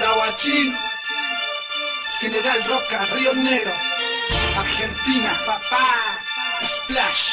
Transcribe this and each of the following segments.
onda, guachín? General Roca, Río Negro, Argentina, papá, Splash.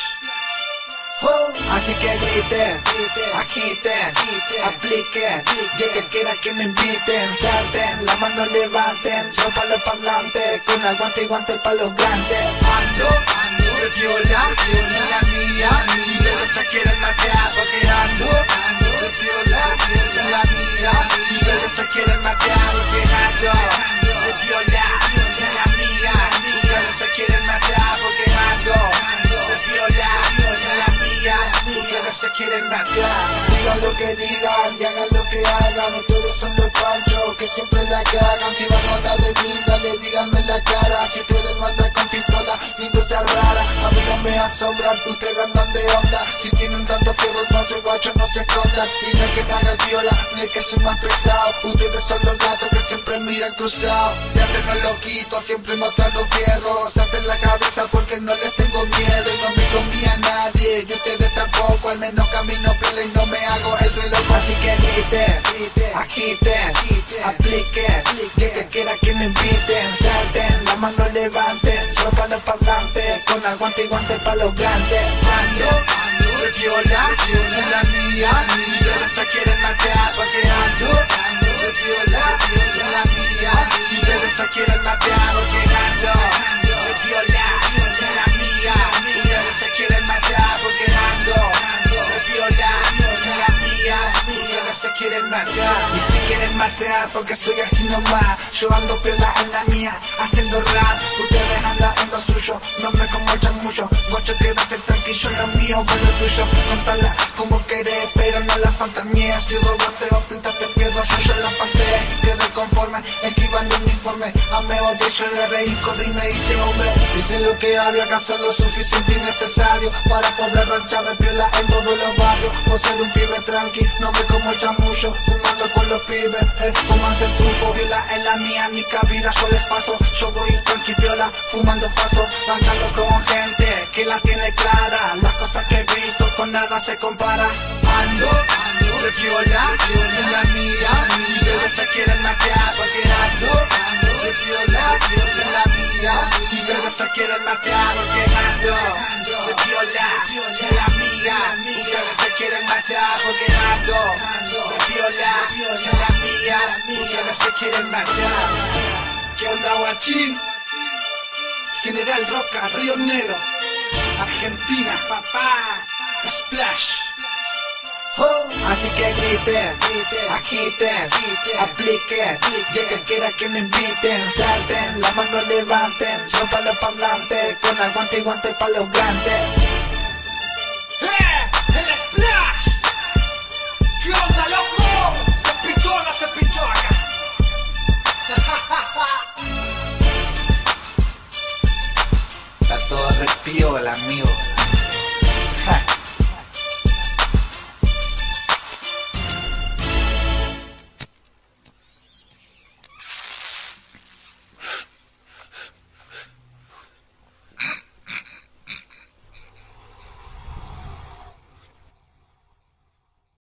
Así que griten, agiten, apliquen, y el que quiera que me inviten, salten, la mano levanten, rompan los parlantes, con el guante y guante pa' los grandes. Ando de viola, la mía, y de esa quieren matear, porque ando de viola, la mía, y de esa quieren matear, porque ando de viola, la mía, y de esa quieren matear, porque ando de viola, la mía, y de esa quieren matear. Digan lo que digan y hagan lo que hagan, ustedes son los panchos que siempre la cagan. Si van a hablar de mí, dale, díganme en la cara. Si ustedes mandan con pistola, ni cosa rara. A mí no me asombran, ustedes andan de onda. Si tienen tantos perros, no se guachos, no se escondan. Y no es que me hagan viola, ni es que soy más pesado. Ustedes son los gatos que siempre miran cruzados. Se hacen los loquitos, siempre mostrando fierros. Se hacen la cabeza porque no les tengo miedo y no me comía a nadie. Y ustedes tampoco, al menos camino pelo y no me hago el reloj. Así que griten, agiten, apliquen, y el que quiera que me inviten, salten, la mano levanten, rompan los parlantes, con el guante y guante pa' los grandes. Ando de viola, la mía, y de esa quieren matear, porque ando de viola, la mía, y de esa quieren matear, porque ando de viola, la mía, y de esa quieren matear, porque ando de viola, la mía, y de esa quieren matear. Y si quieren matar, porque soy así nomás, yo ando piola en la mía, haciendo rap, ustedes andan en lo suyo, no me comochan mucho, gocho quédate tranquilo, lo mío con lo tuyo, contala como querés, pero no la fantasías, si robaste o pintaste piedras, yo ya la pasé, quedé conforme, esquivando uniforme, ameo de yo le reí, corrí y me hice hombre, hice lo que había que hacer lo suficiente y necesario, para poder ranchar de piola en todos los barrios, por ser un pibe tranqui, no me comochan mucho, fumando con los pibes, comanse el trufo, viola en la mía, mi cabida yo les paso, yo voy tranqui piola, fumando faso, ranchando con gente que la tiene clara, las cosas que he visto con nada se compara. Ando de viola, la mía, y de esa quieren matear, porque ando de viola, la mía, y de esa quieren matear, porque ando de viola, la mía, y de esa quieren matear, porque ando de viola, la mía, y de esa quieren matear. ¿Qué onda, guachín? General Roca, Río Negro, Argentina, papá, Splash. Así que griten, agiten, apliquen, y el que quiera que me inviten, salten, la mano levanten, rompan los parlantes, con el guante y guante pa' los grandes. ¡El Splash! ¿Qué onda, loco? ¿Se pinchó o no se pinchó acá? Está todo re piola, amigo.